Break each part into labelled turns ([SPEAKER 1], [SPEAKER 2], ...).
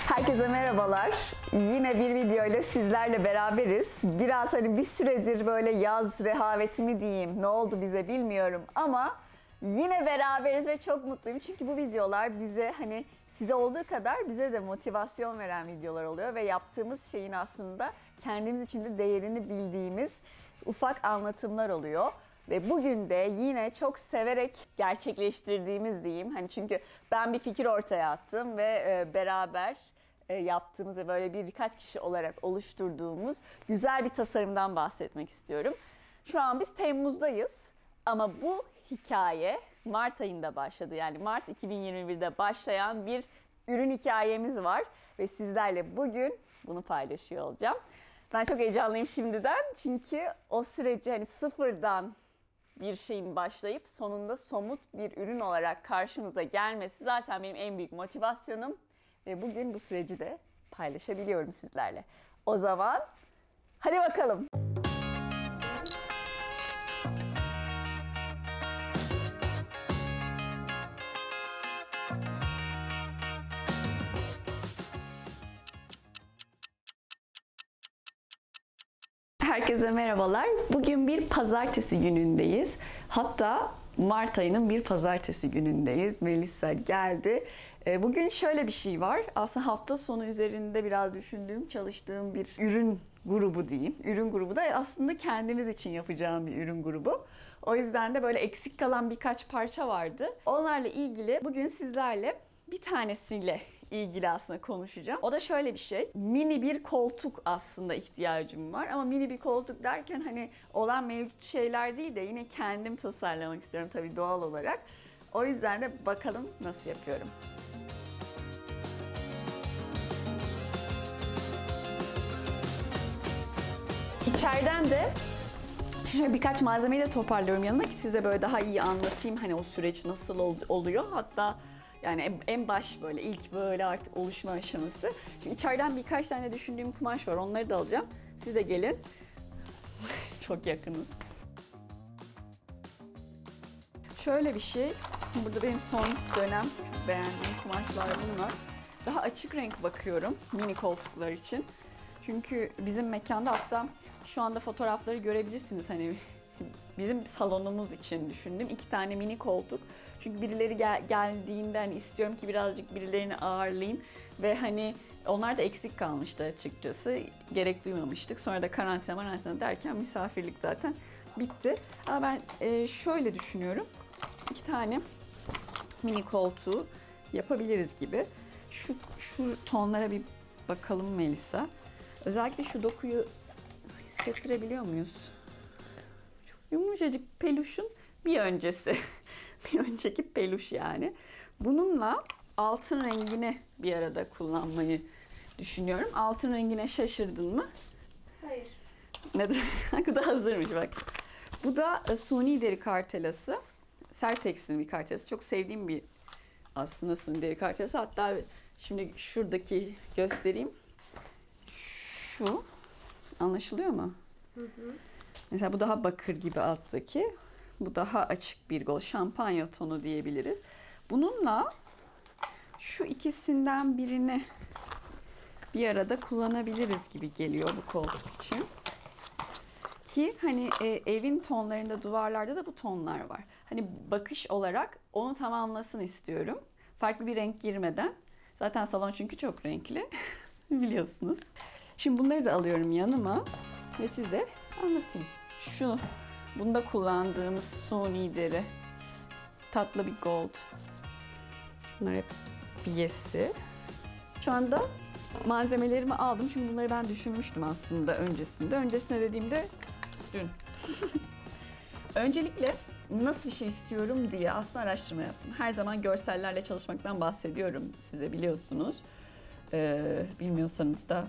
[SPEAKER 1] Herkese merhabalar. Yine bir video ile sizlerle beraberiz. Biraz bir süredir böyle yaz rehaveti mi diyeyim, ne oldu bize bilmiyorum ama yine beraberiz ve çok mutluyum. Çünkü bu videolar bize size olduğu kadar bize de motivasyon veren videolar oluyor ve yaptığımız şeyin aslında kendimiz için de değerini bildiğimiz ufak anlatımlar oluyor. Ve bugün de yine çok severek gerçekleştirdiğimiz diyeyim. Çünkü ben bir fikir ortaya attım ve beraber yaptığımız ve böyle birkaç kişi olarak oluşturduğumuz güzel bir tasarımdan bahsetmek istiyorum. Şu an biz Temmuz'dayız ama bu hikaye Mart ayında başladı. Yani Mart 2021'de başlayan bir ürün hikayemiz var ve sizlerle bugün bunu paylaşıyor olacağım. Ben çok heyecanlıyım şimdiden çünkü o süreci sıfırdan bir şeyin başlayıp sonunda somut bir ürün olarak karşımıza gelmesi zaten benim en büyük motivasyonum. Ve bugün bu süreci de paylaşabiliyorum sizlerle. O zaman hadi bakalım. Herkese merhabalar. Bugün bir pazartesi günündeyiz. Hatta Mart ayının bir pazartesi günündeyiz. Melisa geldi. Bugün şöyle bir şey var. Aslında hafta sonu üzerinde biraz düşündüğüm, çalıştığım bir ürün grubu diyeyim. Ürün grubu da aslında kendimiz için yapacağım bir ürün grubu. O yüzden de böyle eksik kalan birkaç parça vardı. Onlarla ilgili bugün sizlerle bir tanesiyle ilgili aslında konuşacağım. O da şöyle bir şey. Mini bir koltuk aslında ihtiyacım var. Ama mini bir koltuk derken olan mevcut şeyler değil de yine kendim tasarlamak istiyorum tabii doğal olarak. O yüzden de bakalım nasıl yapıyorum. İçeriden de şöyle birkaç malzemeyi de toparlıyorum yanıma ki size böyle daha iyi anlatayım o süreç nasıl oluyor. Hatta yani en baş böyle ilk böyle artık oluşma aşaması. Şimdi içeriden birkaç tane düşündüğüm kumaş var. Onları da alacağım. Siz de gelin. Çok yakınız. Şöyle bir şey. Burada benim son dönem çok beğendiğim kumaşlar bunlar. Daha açık renk bakıyorum mini koltuklar için. Çünkü bizim mekanda hatta şu anda fotoğrafları görebilirsiniz bizim salonumuz için düşündüm. 2 tane mini koltuk. Çünkü birileri geldiğinde istiyorum ki birazcık birilerini ağırlayayım ve onlar da eksik kalmıştı açıkçası. Gerek duymamıştık. Sonra da karantina derken misafirlik zaten bitti. Ama ben şöyle düşünüyorum. 2 tane mini koltuğu yapabiliriz gibi. Şu tonlara bir bakalım Melisa. Özellikle şu dokuyu hissettirebiliyor muyuz? Çok yumuşacık peluşun bir öncesi. Bir önceki peluş yani. Bununla altın rengini bir arada kullanmayı düşünüyorum. Altın rengine şaşırdın mı?
[SPEAKER 2] Hayır.
[SPEAKER 1] Neden? Bu da hazırmış bak. Bu da suni deri kartelası. Sertex'in bir kartelası. Çok sevdiğim bir aslında suni deri kartelası. Hatta şimdi şuradaki göstereyim. Şu. Anlaşılıyor mu? Hı hı. Mesela bu daha bakır gibi alttaki. Bu daha açık bir gold. Şampanya tonu diyebiliriz. Bununla şu ikisinden birini bir arada kullanabiliriz gibi geliyor bu koltuk için. Ki evin tonlarında, duvarlarda da bu tonlar var. Bakış olarak onu tamamlasın istiyorum. Farklı bir renk girmeden. Zaten salon çünkü çok renkli. Biliyorsunuz. Şimdi bunları da alıyorum yanıma ve size anlatayım. Bunda kullandığımız suni deri. Tatlı bir gold. Şunlar hep biyesi. Şu anda malzemelerimi aldım. Çünkü bunları ben düşünmüştüm aslında öncesinde. Öncesinde dediğimde dün. Öncelikle nasıl bir şey istiyorum diye aslında araştırma yaptım. Her zaman görsellerle çalışmaktan bahsediyorum size biliyorsunuz. Bilmiyorsanız da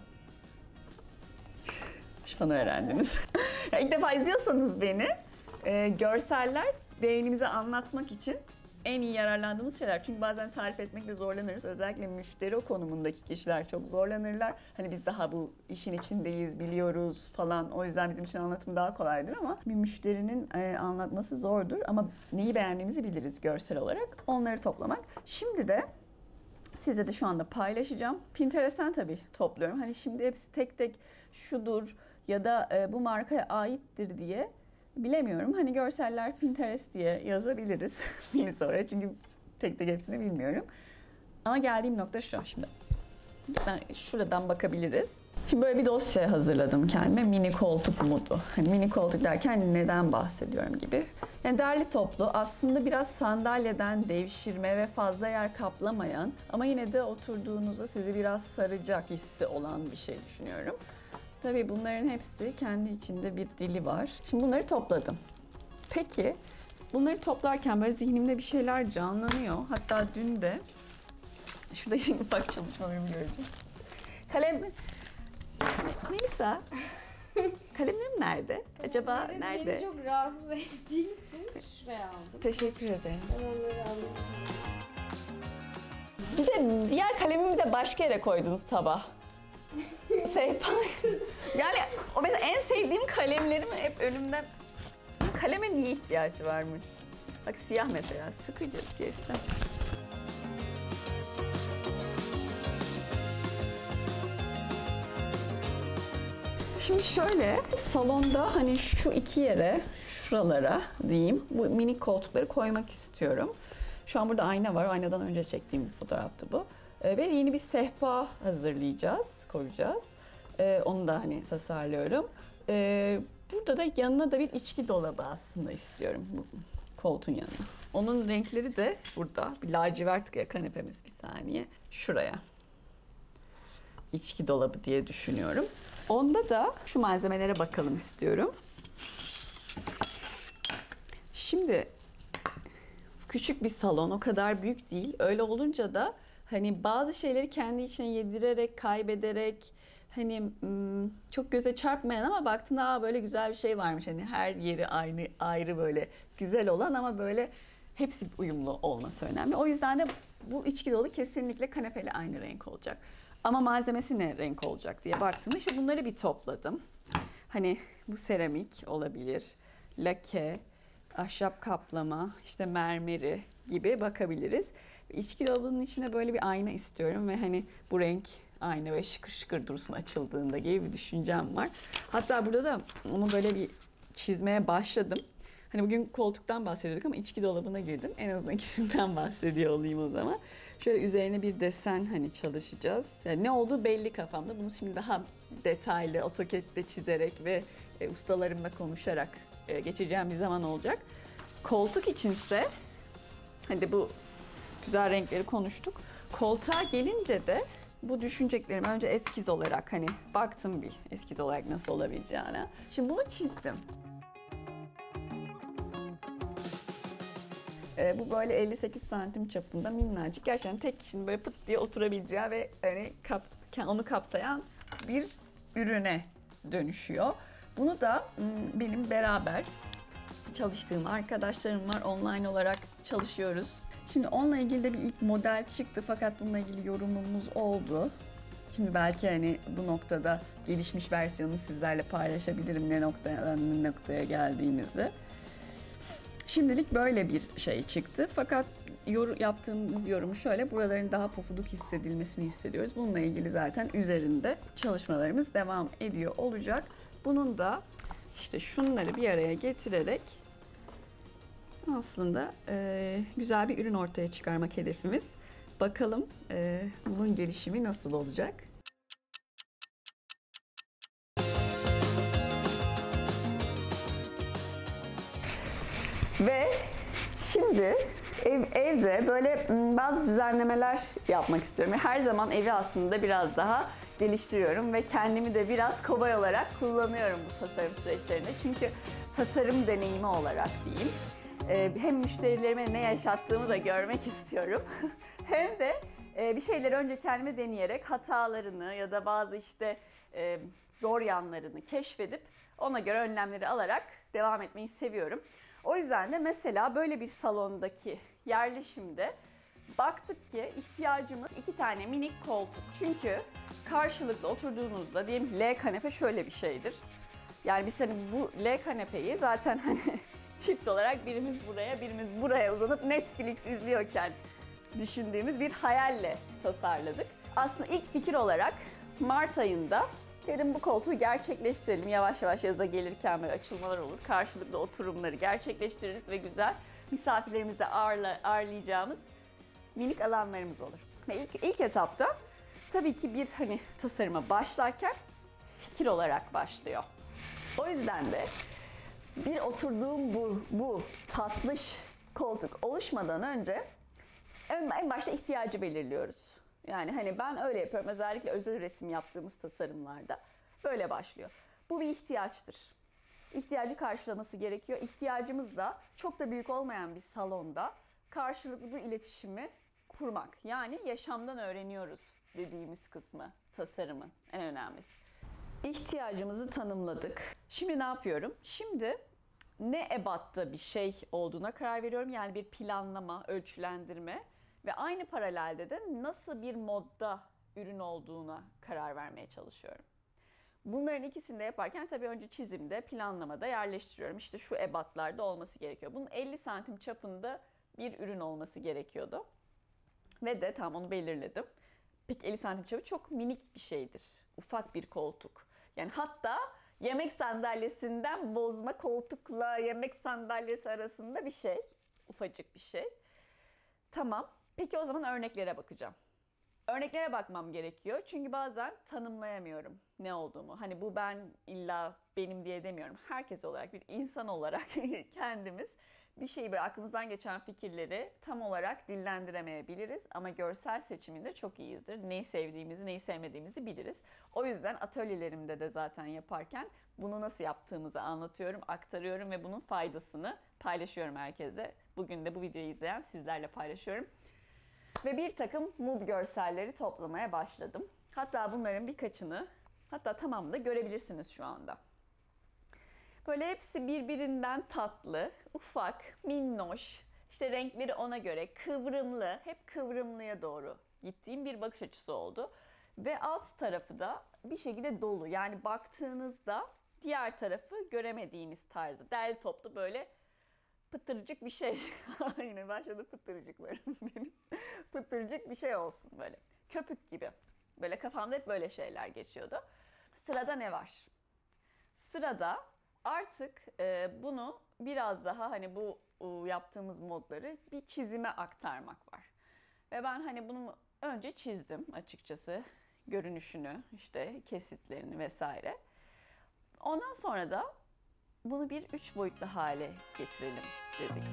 [SPEAKER 1] şu an öğrendiniz. İlk defa izliyorsanız beni, görseller beynimize anlatmak için en iyi yararlandığımız şeyler. Çünkü bazen tarif etmekle zorlanırız. Özellikle müşteri o konumundaki kişiler çok zorlanırlar. Biz daha bu işin içindeyiz, biliyoruz falan. O yüzden bizim için anlatım daha kolaydır ama bir müşterinin anlatması zordur. Ama neyi beğendiğimizi biliriz görsel olarak. Onları toplamak. Şimdi de Size de şu anda paylaşacağım. Pinterest'ten tabii topluyorum. Hani şimdi hepsi tek tek şudur ya da bu markaya aittir diye bilemiyorum. Hani görseller Pinterest diye yazabiliriz birisi oraya. Çünkü tek tek hepsini bilmiyorum. Ama geldiğim nokta şu. Şimdi şuradan bakabiliriz. Şimdi böyle bir dosya hazırladım kendime. Mini koltuk modu. Hani mini koltuk derken neden bahsediyorum gibi. Yani derli toplu, aslında biraz sandalyeden devşirme ve fazla yer kaplamayan ama yine de oturduğunuzda sizi biraz saracak hissi olan bir şey düşünüyorum. Tabii bunların hepsi kendi içinde bir dili var. Şimdi bunları topladım. Peki bunları toplarken böyle zihnimde bir şeyler canlanıyor. Hatta dün de şurada ufak çalışmalarımı göreceğiz. Kalem... Melisa, kalemlerim nerede? Acaba nerede?
[SPEAKER 2] Beni çok rahatsız ettiği için şuraya aldım.
[SPEAKER 1] Teşekkür ederim.
[SPEAKER 2] Ben onları alayım.
[SPEAKER 1] Bir de diğer kalemimi de başka yere koydun sabah. Sehpa. Yani o mesela en sevdiğim kalemlerimi hep önümden... Kaleme niye ihtiyaç varmış? Bak siyah mesela, sıkıcı siyah istemem. Şimdi şöyle, salonda hani şu iki yere, şuralara diyeyim, bu minik koltukları koymak istiyorum. Şu an burada ayna var, aynadan önce çektiğim bir fotoğraftı bu. Ve yeni bir sehpa hazırlayacağız, koyacağız. Onu da hani tasarlıyorum. Burada da yanına da bir içki dolabı aslında istiyorum bu koltuğun yanına. Onun renkleri de burada, bir lacivert kanepemiz bir saniye, şuraya. İçki dolabı diye düşünüyorum. Onda da şu malzemelere bakalım istiyorum. Şimdi küçük bir salon, o kadar büyük değil. Öyle olunca da hani bazı şeyleri kendi içine yedirerek, kaybederek hani çok göze çarpmayan ama baktığında böyle güzel bir şey varmış. Hani her yeri aynı ayrı böyle güzel olan ama böyle hepsi uyumlu olması önemli. O yüzden de bu içki dolabı kesinlikle kanepeyle aynı renk olacak. Ama malzemesi ne renk olacak diye baktığımda işte bunları bir topladım. Hani bu seramik olabilir, lake, ahşap kaplama, işte mermeri gibi bakabiliriz. İçki dolabının içine böyle bir ayna istiyorum ve hani bu renk ayna ve şıkır şıkır dursun açıldığında gibi bir düşüncem var. Hatta burada da onu böyle bir çizmeye başladım. Hani bugün koltuktan bahsediyorduk ama içki dolabına girdim. En azından ikisinden bahsediyor olayım o zaman. Şöyle üzerine bir desen hani çalışacağız. Yani ne olduğu belli kafamda. Bunu şimdi daha detaylı AutoCAD'de çizerek ve ustalarımla konuşarak geçeceğim bir zaman olacak. Koltuk içinse hani bu güzel renkleri konuştuk. Koltuğa gelince de bu düşüneceklerimi önce eskiz olarak hani baktım bir eskiz olarak nasıl olabileceğine. Şimdi bunu çizdim. Bu böyle 58 santim çapında minnacık. Gerçekten tek kişinin böyle pıt diye oturabileceği ve hani onu kapsayan bir ürüne dönüşüyor. Bunu da benim beraber çalıştığım arkadaşlarım var. Online olarak çalışıyoruz. Şimdi onunla ilgili de bir ilk model çıktı fakat bununla ilgili yorumumuz oldu. Şimdi belki hani bu noktada gelişmiş versiyonunu sizlerle paylaşabilirim ne noktaya geldiğimizde. Şimdilik böyle bir şey çıktı. Fakat yaptığımız yorum şöyle, buraların daha pofuduk hissedilmesini hissediyoruz. Bununla ilgili zaten üzerinde çalışmalarımız devam ediyor olacak. Bunun da işte şunları bir araya getirerek aslında güzel bir ürün ortaya çıkarmak hedefimiz. Bakalım bunun gelişimi nasıl olacak? Ve şimdi evde böyle bazı düzenlemeler yapmak istiyorum. Her zaman evi aslında biraz daha geliştiriyorum ve kendimi de biraz kobay olarak kullanıyorum bu tasarım süreçlerinde. Çünkü tasarım deneyimi olarak diyeyim. Hem müşterilerime ne yaşattığımı da görmek istiyorum. Hem de bir şeyleri önce kendime deneyerek hatalarını ya da bazı işte zor yanlarını keşfedip ona göre önlemleri alarak devam etmeyi seviyorum. O yüzden de mesela böyle bir salondaki yerleşimde baktık ki ihtiyacımız 2 tane minik koltuk. Çünkü karşılıklı oturduğunuzda diyelim ki L kanepe şöyle bir şeydir. Yani biz hani bu L kanepeyi zaten hani çift olarak birimiz buraya birimiz buraya uzanıp Netflix izliyorken düşündüğümüz bir hayalle tasarladık. Aslında ilk fikir olarak Mart ayında dedim bu koltuğu gerçekleştirelim. Yavaş yavaş yaza gelirken böyle açılmalar olur. Karşılıklı oturumları gerçekleştiririz ve güzel misafirlerimizi de ağırlayacağımız minik alanlarımız olur. Ve ilk etapta tabii ki bir tasarıma başlarken fikir olarak başlıyor. O yüzden de bir oturduğum bu tatlış koltuk oluşmadan önce en başta ihtiyacı belirliyoruz. Yani ben öyle yapıyorum. Özellikle özel üretim yaptığımız tasarımlarda böyle başlıyor. Bu bir ihtiyaçtır. İhtiyacı karşılaması gerekiyor. İhtiyacımız da çok da büyük olmayan bir salonda karşılıklı bu iletişimi kurmak. Yani yaşamdan öğreniyoruz dediğimiz kısmı tasarımın en önemlisi. İhtiyacımızı tanımladık. Şimdi ne yapıyorum? Şimdi ne ebatta bir şey olduğuna karar veriyorum. Yani bir planlama, ölçülendirme ve aynı paralelde de nasıl bir modda ürün olduğuna karar vermeye çalışıyorum. Bunların ikisini de yaparken tabii önce çizimde, planlamada yerleştiriyorum. İşte şu ebatlarda olması gerekiyor. Bunun 50 santim çapında bir ürün olması gerekiyordu. Ve de tam onu belirledim. Peki 50 santim çapı çok minik bir şeydir. Ufak bir koltuk. Yani hatta yemek sandalyesinden bozma koltukla yemek sandalyesi arasında bir şey. Ufacık bir şey. Tamam. Peki o zaman örneklere bakacağım. Örneklere bakmam gerekiyor. Çünkü bazen tanımlayamıyorum ne olduğumu. Bu ben illa benim diye demiyorum. Herkes olarak, bir insan olarak kendimiz bir şeyi böyle aklımızdan geçen fikirleri tam olarak dillendiremeyebiliriz. Ama görsel seçiminde çok iyiyizdir. Neyi sevdiğimizi, neyi sevmediğimizi biliriz. O yüzden atölyelerimde de zaten yaparken bunu nasıl yaptığımızı anlatıyorum, aktarıyorum ve bunun faydasını paylaşıyorum herkese. Bugün de bu videoyu izleyen sizlerle paylaşıyorum. Ve bir takım mood görselleri toplamaya başladım. Hatta bunların birkaçını, hatta tamamını da görebilirsiniz şu anda. Böyle hepsi birbirinden tatlı, ufak, minnoş, işte renkleri ona göre kıvrımlı, hep kıvrımlıya doğru gittiğim bir bakış açısı oldu. Ve alt tarafı da bir şekilde dolu. Yani baktığınızda diğer tarafı göremediğiniz tarzda. Derli toplu böyle pıtırcık bir şey. Yine başladı pıtırcıklarım benim. Pıtırcık bir şey olsun böyle. Köpük gibi. Böyle kafamda hep böyle şeyler geçiyordu. Sırada ne var? Sırada artık bunu biraz daha bu yaptığımız modları bir çizime aktarmak var. Ve ben bunu önce çizdim açıkçası. Görünüşünü, işte kesitlerini vesaire. Ondan sonra da bunu bir 3 boyutlu hale getirelim dedik.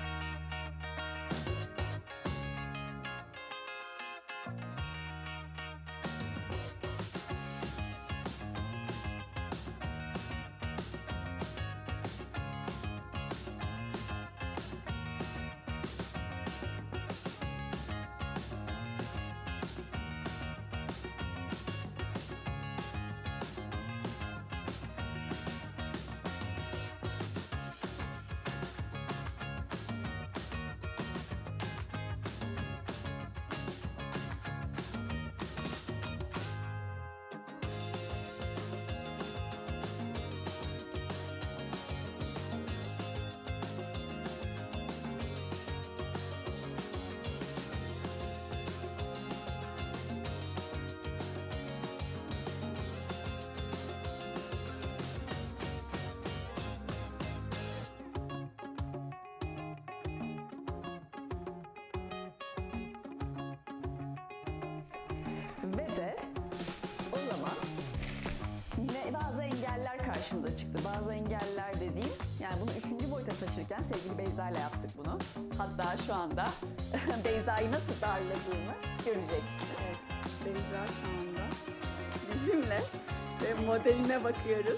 [SPEAKER 1] Ve de o zaman yine bazı engeller karşımıza çıktı. Bazı engeller dediğim, yani bunu 3. boyuta taşırken sevgili Beyza ile yaptık bunu. Hatta şu anda Beyza'yı nasıl darladığımı göreceksiniz.
[SPEAKER 2] Evet, Beyza şu anda.
[SPEAKER 1] Bizimle ve modeline bakıyoruz.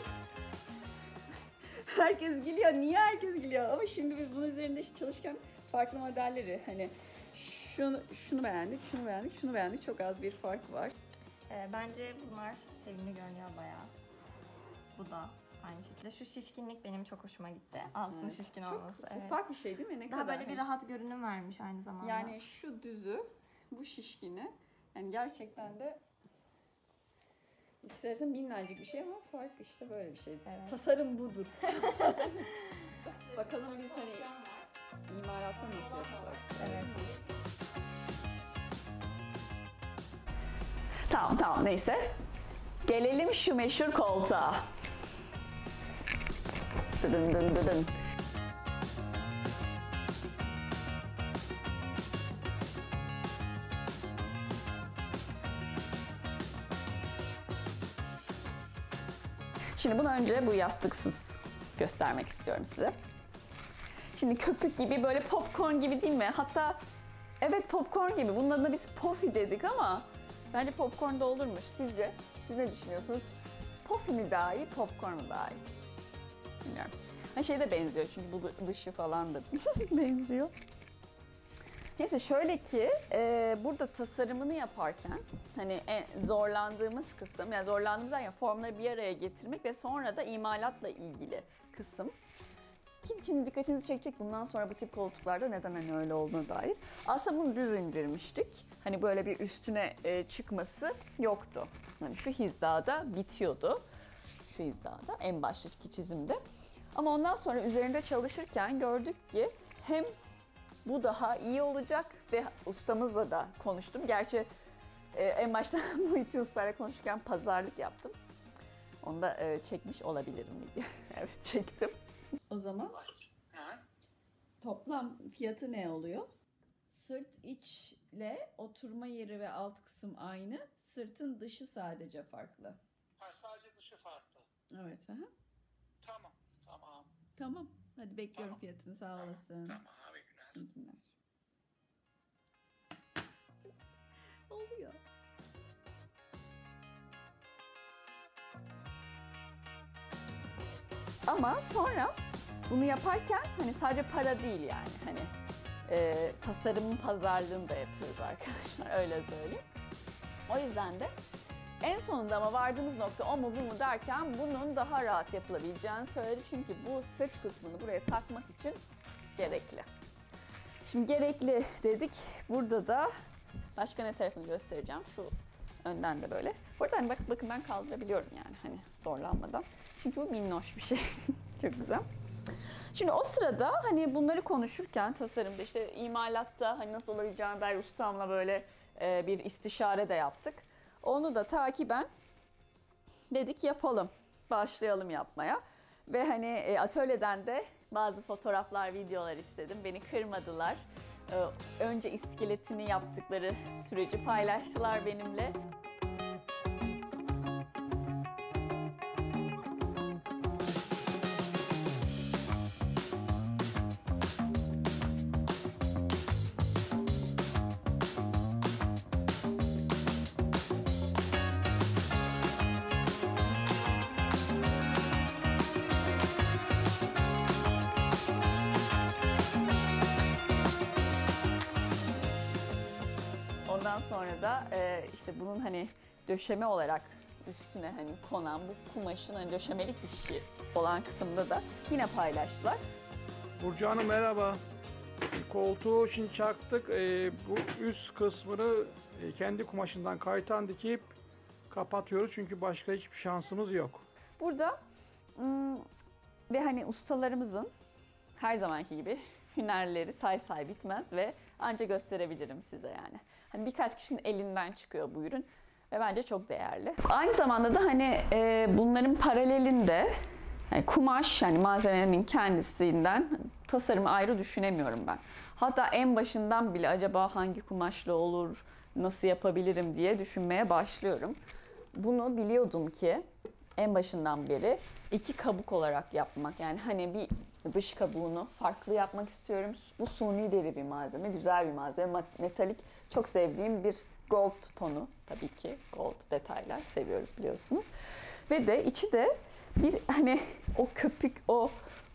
[SPEAKER 1] Herkes gülüyor. Niye herkes gülüyor? Ama şimdi biz bunun üzerinde çalışırken farklı modelleri şunu beğendik, şunu beğendik, şunu beğendik. Çok az bir fark var.
[SPEAKER 3] Bence bunlar sevimli görünüyor bayağı. Bu da aynı şekilde. Şu şişkinlik benim çok hoşuma gitti. Altın şişkin olması.
[SPEAKER 1] Çok ufak bir şey değil mi? Ne
[SPEAKER 3] Daha
[SPEAKER 1] kadar?
[SPEAKER 3] böyle bir rahat görünüm vermiş aynı zamanda.
[SPEAKER 1] Yani şu düzü, bu şişkini. Yani gerçekten de ikisi arasında minnacık bir şey ama fark işte böyle bir şey.
[SPEAKER 3] Evet.
[SPEAKER 1] Tasarım budur. Bakalım biz imalatta nasıl yapacağız?
[SPEAKER 3] Evet.
[SPEAKER 1] Tamam neyse. Gelelim şu meşhur koltuğa. Dıdın dıdın dıdın. Şimdi bunu önce bu yastıksız göstermek istiyorum size. Şimdi köpük gibi, böyle popcorn gibi değil mi? Hatta evet popcorn gibi. Bunun adına biz Poffy dedik ama bence popcorn da olurmuş. Sizce? Siz ne düşünüyorsunuz? Poffy mi daha iyi, popcorn mu daha iyi? Bilmiyorum. Şeye de benziyor çünkü bu dışı falan da benziyor. Neyse şöyle ki burada tasarımını yaparken hani en zorlandığımız kısım, yani zorlandığımız yani formları bir araya getirmek ve sonra da imalatla ilgili kısım. Kim şimdi dikkatinizi çekecek bundan sonra bu tip koltuklarda neden hani öyle olduğuna dair. Aslında bunu düz indirmiştik. Hani böyle bir üstüne çıkması yoktu. Hani şu hizada bitiyordu. Şu hizada en baştaki çizimde. Ama ondan sonra üzerinde çalışırken gördük ki hem bu daha iyi olacak ve ustamızla da konuştum. Gerçi en başta Muhittin Usta'yla konuşurken pazarlık yaptım. Onu da çekmiş olabilirim video. Evet çektim. O zaman toplam fiyatı ne oluyor? Sırt içle oturma yeri ve alt kısım aynı. Sırtın dışı sadece farklı.
[SPEAKER 4] Sadece dışı farklı.
[SPEAKER 1] Evet. Aha.
[SPEAKER 4] Tamam.
[SPEAKER 1] Tamam. Hadi bekliyorum
[SPEAKER 4] Tamam.
[SPEAKER 1] fiyatını. Sağ olasın.
[SPEAKER 4] Tamam abi günler.
[SPEAKER 1] İyi günler. Oluyor. Ama sonra bunu yaparken hani sadece para değil yani hani tasarımın pazarlığını da yapıyoruz arkadaşlar öyle söyleyeyim. O yüzden de en sonunda ama vardığımız nokta o mu bu mu derken bunun daha rahat yapılabileceğini söyledi. Çünkü bu sırt kısmını buraya takmak için gerekli. Şimdi gerekli dedik. Burada da başka ne tarafını göstereceğim. Şu önden de böyle. Bu arada hani bakın ben kaldırabiliyorum yani hani zorlanmadan. Çünkü bu minnoş bir şey. Çok güzel. Şimdi o sırada hani bunları konuşurken tasarımda işte imalatta hani nasıl olacağına dair ustamla böyle bir istişare de yaptık. Onu da takiben dedik yapalım. Başlayalım yapmaya. Ve hani atölyeden de bazı fotoğraflar, videolar istedim. Beni kırmadılar. Önce iskeletini yaptıkları süreci paylaştılar benimle. Ondan sonra da işte bunun hani döşeme olarak üstüne hani konan bu kumaşın hani döşemelik işi olan kısımda da yine paylaştılar.
[SPEAKER 5] Burcu Hanım merhaba. Koltuğu şimdi çaktık. Bu üst kısmını kendi kumaşından kaytan dikip kapatıyoruz. Çünkü başka hiçbir şansımız yok.
[SPEAKER 1] Burada ve hani ustalarımızın her zamanki gibi hünerleri say bitmez ve anca gösterebilirim size yani. Hani birkaç kişinin elinden çıkıyor bu ürün ve bence çok değerli. Aynı zamanda da hani bunların paralelinde yani kumaş yani malzemenin kendisinden tasarımı ayrı düşünemiyorum ben. Hatta en başından bile acaba hangi kumaşla olur, nasıl yapabilirim diye düşünmeye başlıyorum. Bunu biliyordum ki en başından beri iki kabuk olarak yapmak yani hani bir dış kabuğunu farklı yapmak istiyorum. Bu suni deri bir malzeme, güzel bir malzeme, metalik. Çok sevdiğim bir gold tonu tabii ki. Gold detaylar seviyoruz biliyorsunuz. Ve de içi de bir hani o köpük, o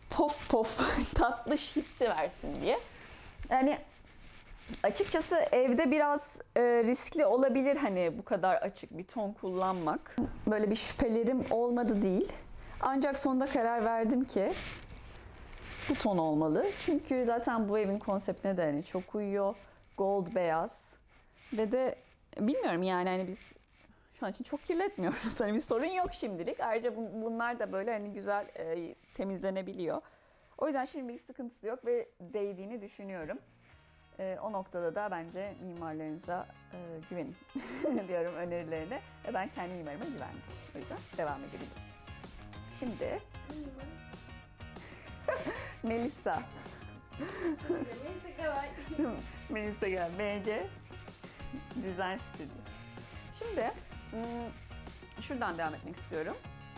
[SPEAKER 1] pof tatlış hissi versin diye. Yani açıkçası evde biraz riskli olabilir hani bu kadar açık bir ton kullanmak. Böyle bir şüphelerim olmadı değil. Ancak sonunda karar verdim ki bu ton olmalı. Çünkü zaten bu evin konseptine de hani çok uyuyor. Gold beyaz. Ve de bilmiyorum yani hani biz şu an için çok kirletmiyoruz. Hani bir sorun yok şimdilik. Ayrıca bunlar da böyle hani güzel temizlenebiliyor. O yüzden şimdilik sıkıntısı yok ve değdiğini düşünüyorum. O noktada da bence mimarlarınıza güvenin diyorum önerilerine. Ve ben kendi mimarıma güvendim. O yüzden devam edelim. Şimdi Melisa. Melisa gel. MG Design Studio. Şimdi şuradan devam etmek istiyorum.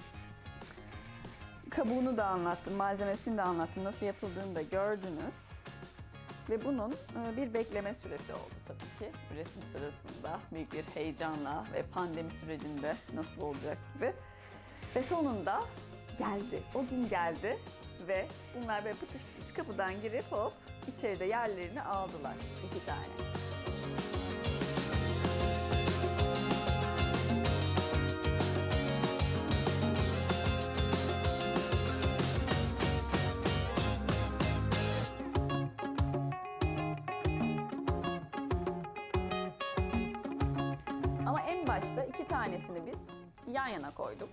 [SPEAKER 1] Kabuğunu da anlattım, malzemesini de anlattım, nasıl yapıldığını da gördünüz. Ve bunun bir bekleme süresi oldu tabii ki. Üretim sırasında büyük bir heyecanla ve pandemi sürecinde nasıl olacak gibi. Ve sonunda geldi, o gün geldi ve bunlar böyle pıtış pıtış kapıdan girip hop içeride yerlerini aldılar. 2 tane. Ama en başta 2 tanesini biz yan yana koyduk.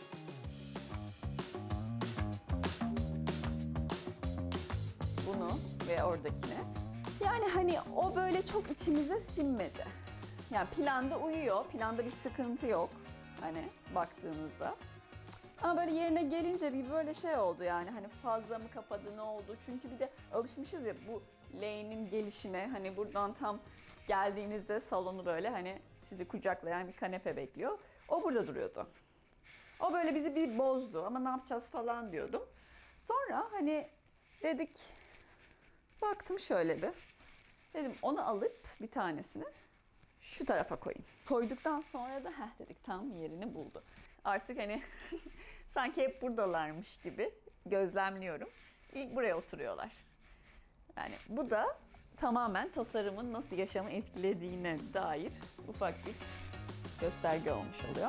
[SPEAKER 1] Bunu ve oradakini. Yani hani o böyle çok içimize sinmedi. Yani planda uyuyor, planda bir sıkıntı yok hani baktığınızda. Ama böyle yerine gelince bir böyle şey oldu yani hani fazla mı kapadı ne oldu? Çünkü bir de alışmışız ya bu lane'in gelişine hani buradan tam geldiğinizde salonu böyle hani sizi kucaklayan bir kanepe bekliyor. O burada duruyordu. O böyle bizi bir bozdu ama ne yapacağız falan diyordum. Sonra hani dedik, baktım şöyle bir. Dedim onu alıp bir tanesini şu tarafa koyayım. Koyduktan sonra da dedik tam yerini buldu. Artık hani sanki hep buradalarmış gibi gözlemliyorum. İlk buraya oturuyorlar. Yani bu da tamamen tasarımın nasıl yaşamı etkilediğine dair ufak bir gösterge olmuş oluyor.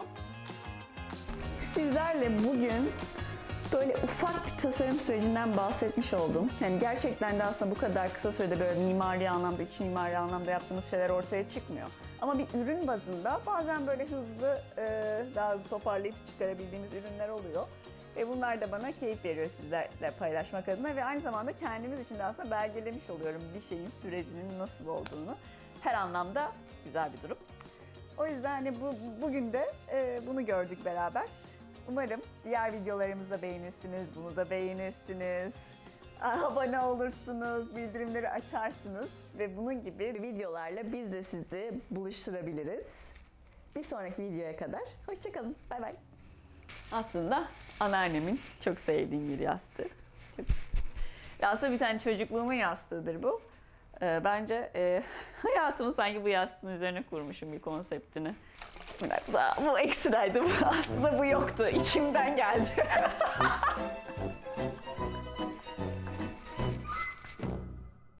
[SPEAKER 1] Sizlerle bugün böyle ufak bir tasarım sürecinden bahsetmiş oldum. Yani gerçekten de aslında bu kadar kısa sürede böyle mimari anlamda, iç mimari anlamda yaptığımız şeyler ortaya çıkmıyor. Ama bir ürün bazında bazen böyle hızlı, daha hızlı toparlayıp çıkarabildiğimiz ürünler oluyor. Ve bunlar da bana keyif veriyor sizlerle paylaşmak adına ve aynı zamanda kendimiz için de aslında belgelemiş oluyorum bir şeyin sürecinin nasıl olduğunu. Her anlamda güzel bir durum. O yüzden hani bugün de bunu gördük beraber. Umarım diğer videolarımızı da beğenirsiniz, bunu da beğenirsiniz. Abone olursunuz, bildirimleri açarsınız ve bunun gibi videolarla biz de sizi buluşturabiliriz. Bir sonraki videoya kadar hoşça kalın. Bay bay. Aslında anneannemin çok sevdiğim bir yastığı. Aslında bir tane çocukluğumun yastığıdır bu. Bence hayatımı sanki bu yastığın üzerine kurmuşum bir konseptini. Bu ekstraydı. Aslında bu yoktu. İçimden geldi.